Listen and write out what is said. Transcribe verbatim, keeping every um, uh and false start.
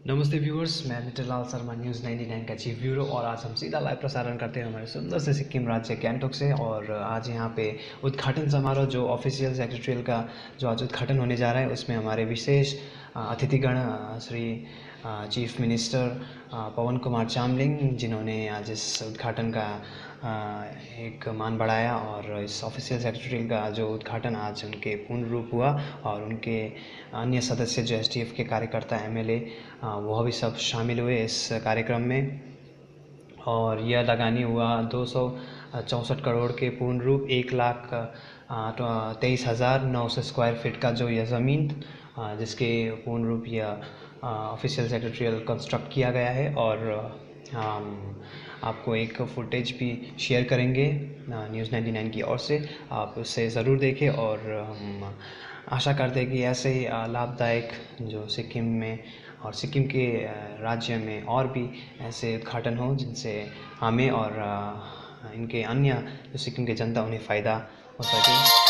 नमस्ते व्यूअर्स, मैं mister Lal Sharma news निन्यानवे का चीफ ब्यूरो और आज हम सीधा लाइव प्रसारण करते हैं हमारे सुंदर से सिक्किम राज्य गैंगटॉक से। और आज यहाँ पे उद्घाटन समारोह जो ऑफिशियल सेक्रेटरियल का जो आज उद्घाटन होने जा रहा है उसमें हमारे विशेष अतिथिगण श्री चीफ मिनिस्टर पवन कुमार चामलिंग, जिन्होंने आज इस उद्घाटन का एक मान बढ़ाया और इस ऑफिशियल सेक्रेटरियल का जो उद्घाटन आज उनके पूर्ण रूप हुआ और उनके अन्य सदस्य जो एस टी एफ के कार्यकर्ता एम एल ए वह भी सब शामिल हुए इस कार्यक्रम में। और यह लगानी हुआ दो सौ चौंसठ करोड़ के पूर्ण रूप एक लाख तेईस हज़ार नौ सौ स्क्वायर फीट का जो यह ज़मीन जिसके पूर्ण रूप यह ऑफिशियल सेक्रेटरियल कंस्ट्रक्ट किया गया है। और हम आपको एक फुटेज भी शेयर करेंगे न्यूज़ निन्यानवे की ओर से, आप उसे ज़रूर देखें। और हम आशा करते हैं कि ऐसे ही लाभदायक जो सिक्किम में और सिक्किम के राज्य में और भी ऐसे उद्घाटन हो जिनसे हमें और इनके अन्य जो सिक्किम के जनता उन्हें फ़ायदा हो सके।